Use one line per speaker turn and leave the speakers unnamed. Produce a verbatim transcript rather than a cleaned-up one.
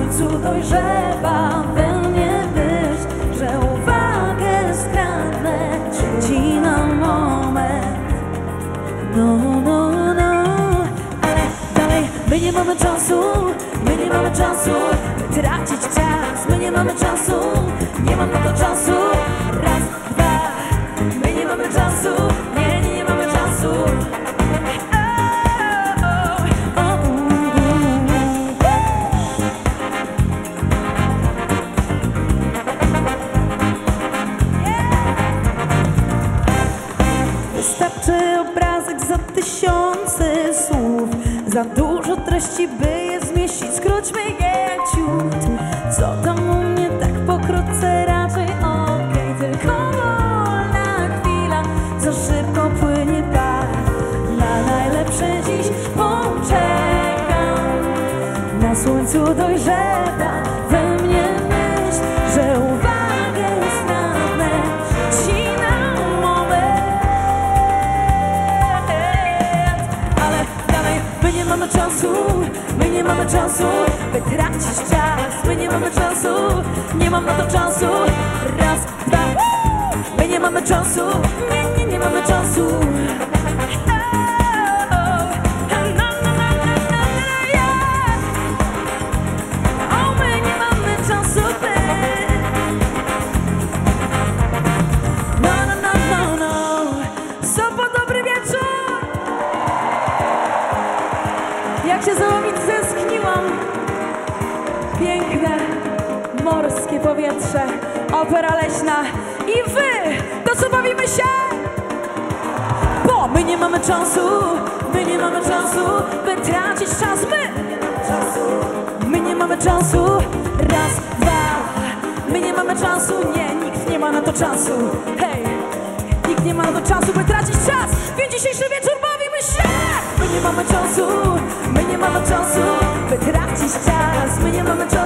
słońcu dojrzewa we mnie myśl, że uwagę skradnę ci na moment. No, no, no, ale dalej my nie mamy czasu, my nie mamy czasu, by tracić czas, my nie mamy czasu, nie mam na to czasu. Raz, dwa, my nie mamy czasu, nie, nie, nie mamy czasu. Wystarczy obrazek za tysiące słów, za dużo treści, by je zmieścić, skróćmy je ciut. Co tam u mnie tak pokrótce, raczej okej, okay. Tylko wolna chwila, za szybko płynie par. Na najlepsze dziś poczekam, na słońcu dojrzewa we mnie myśl, że uwagę skradnę ci na moment. Ale dalej my nie mamy czasu, my nie mamy czasu, by tracić czas, my nie mamy czasu, nie mam na to czasu. Raz, dwa, my nie mamy czasu, nie, nie, nie mamy czasu. Jak się za wami tęskniłam. Piękne morskie powietrze, opera leśna i wy, to co bawimy się? Bo my nie mamy czasu, my nie mamy czasu, by tracić czas. My, my nie mamy czasu. Raz, dwa, my nie mamy czasu, nie, nikt nie ma na to czasu. Hej, nikt nie ma na to czasu, by tracić czas. Więc dzisiejszy wieczór bawimy się. My nie mamy czasu, my nie mamy czasu, by tracić czas, my nie mamy czasu.